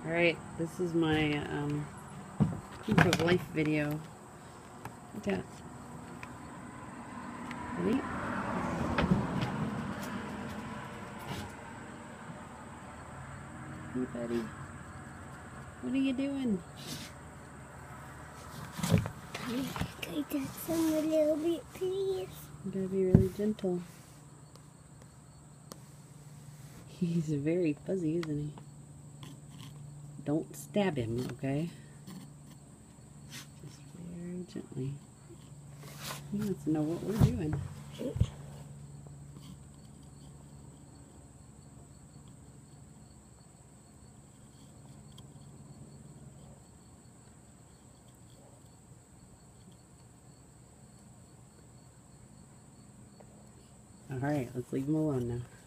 Alright, this is my proof of life video. Look at that. Ready? Hey buddy. What are you doing? Can I touch him a little bit, please? You gotta be really gentle. He's very fuzzy, isn't he? Don't stab him, okay? Just very gently. He wants to know what we're doing. Alright, let's leave him alone now.